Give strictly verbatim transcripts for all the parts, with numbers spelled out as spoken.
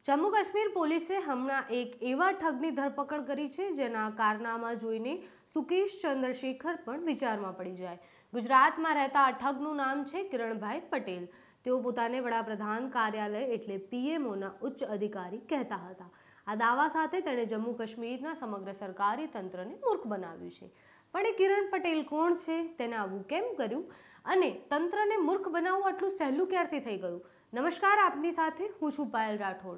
જમ્મુ કાશ્મીર પોલીસે હમણાં એક એવા ઠગની ધરપકડ કરી છે જેના કારનામા જોઈને સુકેશ ચંદ્રશેખર પણ વિચારમાં પડી જાય। ગુજરાતમાં રહેતા આ ઠગનું નામ છે કિરણભાઈ પટેલ। તેઓ પોતાને વડાપ્રધાન કાર્યાલય એટલે પીએમઓના ઉચ્ચ અધિકારી કહેતા હતા। આ દાવા સાથે તેણે જમ્મુ કાશ્મીરના સમગ્ર સરકારી તંત્રને મૂર્ખ બનાવ્યું છે। પણ એ કિરણ પટેલ કોણ છે, તેને આવું કેમ કર્યું અને તંત્રને મૂર્ખ બનાવવું આટલું સહેલું ક્યારથી થઈ ગયું? નમસ્કાર, આપની સાથે હું છું પાયલ રાઠોડ।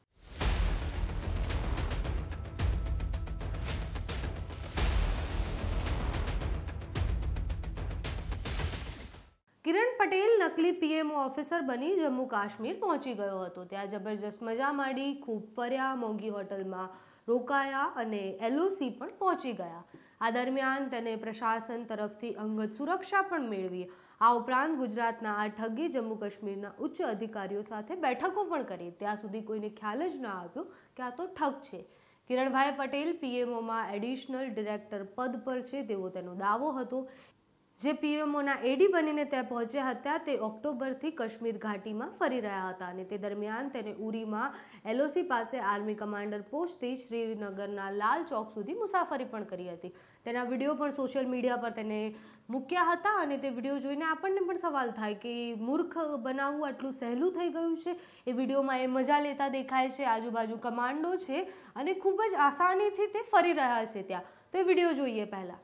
કિરણ પટેલ નકલી પીએમઓ ઓફિસર બની જમ્મુ કાશ્મીર પહોંચી ગયો હતો। ત્યાં જબરજસ્ત મજા માંડી, ખૂબ ફર્યા, મોંઘી હોટલમાં રોકાયા અને એલઓસી પણ પહોંચી ગયા। આ દરમિયાન તેને પ્રશાસન તરફથી અંગત સુરક્ષા પણ મેળવી। આ ઉપરાંત ગુજરાતના આ ઠગે જમ્મુ કાશ્મીરના ઉચ્ચ અધિકારીઓ સાથે બેઠકો પણ કરી। ત્યાં સુધી કોઈને ખ્યાલ જ ન આવ્યો કે આ તો ઠગ છે। કિરણભાઈ પટેલ પીએમઓમાં એડિશનલ ડિરેક્ટર પદ પર છે તેવો તેનો દાવો હતો। જે પીએમઓના એડી બનીને ત્યાં પહોંચ્યા હતા તે ઓક્ટોબરથી કાશ્મીર ઘાટીમાં ફરી રહ્યા હતા અને તે દરમિયાન તેને ઉરીમાં એલઓસી પાસે આર્મી કમાન્ડર પોસ્ટથી શ્રીનગરના લાલ ચોક સુધી મુસાફરી પણ કરી હતી। તેના વિડીયો પણ સોશિયલ મીડિયા પર તેને મૂક્યા હતા અને તે વિડીયો જોઈને આપણને પણ સવાલ થાય કે મૂર્ખ બનાવવું આટલું સહેલું થઈ ગયું છે। એ વિડીયોમાં એ મજા લેતા દેખાય છે, આજુબાજુ કમાન્ડો છે અને ખૂબ જ આસાનીથી તે ફરી રહ્યા છે ત્યાં। તો એ વિડીયો જોઈએ પહેલાં।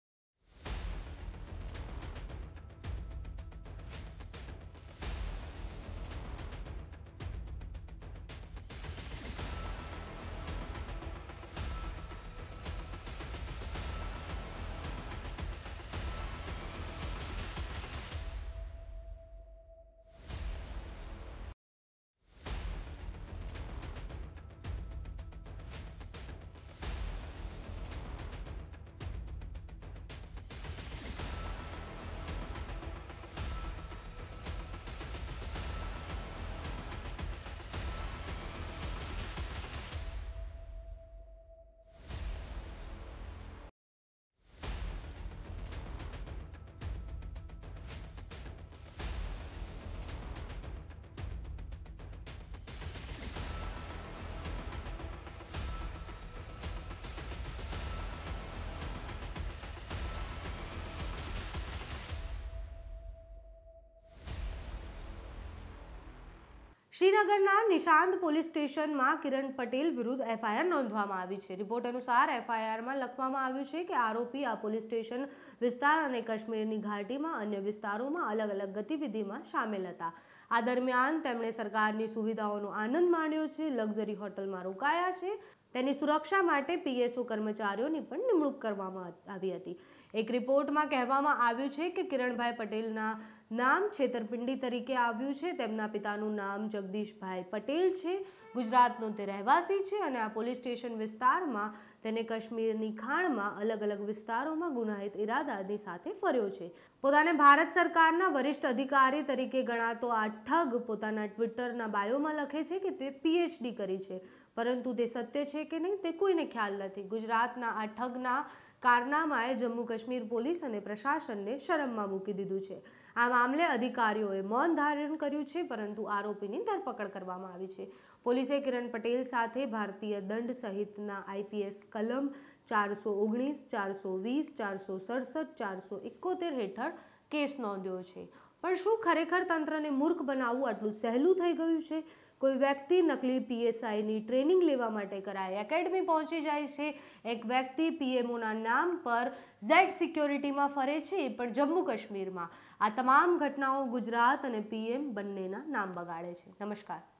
શ્રીનગરના નિશાંત પોલીસ સ્ટેશનમાં કિરણ પટેલ વિરુદ્ધ એફઆઈઆર નોંધવામાં આવી છે। રિપોર્ટ અનુસાર એફઆઈઆરમાં લખવામાં આવ્યું છે કે આરોપી આ પોલીસ સ્ટેશન વિસ્તાર અને કાશ્મીરની ઘાટીમાં અન્ય વિસ્તારોમાં અલગ અલગ ગતિવિધિમાં સામેલ હતા। આ દરમિયાન તેમણે સરકારની સુવિધાઓનો આનંદ માણ્યો છે, લક્ઝરી હોટલમાં રોકાયા છે। તેની સુરક્ષા માટે પીએસઓ કર્મચારીઓની પણ નિમણૂક કરવામાં આવી હતી। એક રિપોર્ટમાં કહેવામાં આવ્યું છે કે કિરણભાઈ પટેલના નામ છેતરપિંડી તરીકે આવ્યું છે। તેમના પિતાનું નામ જગદીશભાઈ પટેલ છે। ગુજરાતનો તે રહેવાસી છે અને આ પોલીસ સ્ટેશન વિસ્તારમાં તેને કાશ્મીરની ખાણમાં અલગ અલગ વિસ્તારોમાં ગુનાહિત ઇરાદાની સાથે ફર્યો છે। પોતાને ભારત સરકારના વરિષ્ઠ અધિકારી તરીકે ગણાતો આ ઠગ પોતાના ટ્વિટરના બાયોમાં લખે છે કે તે પીએચડી કરી છે, પરંતુ તે સત્ય છે કે નહીં તે કોઈને ખ્યાલ નથી। ગુજરાતના આ ઠગના કારનામાએ જમ્મુ કાશ્મીર પોલીસ અને પ્રશાસનને શરમમાં મૂકી દીધું છે। આ મામલે અધિકારીઓએ મૌન ધારણ કર્યું છે, પરંતુ આરોપીની ધરપકડ કરવામાં આવી છે। પોલીસે કિરણ પટેલ સાથે ભારતીય દંડ સહિતના આઈપીએસ કલમ ચારસો ઓગણીસ, ચારસો વીસ, ચારસો સડસઠ, ચારસો એકોતેર હેઠળ કેસ નોંધ્યો છે। પણ શું ખરેખર તંત્રને મૂર્ખ બનાવવું આટલું સહેલું થઈ ગયું છે? કોઈ વ્યક્તિ નકલી પીએસઆઈની ટ્રેનિંગ લેવા માટે કરાય એકેડમી પહોંચી જાય છે। એક વ્યક્તિ પીએમઓના નામ પર ઝેડ સિક્યોરિટીમાં ફરે છે, એ પણ જમ્મુ કાશ્મીરમાં। આ તમામ ઘટનાઓ ગુજરાત અને પીએમ બંનેના નામ બગાડે છે। નમસ્કાર।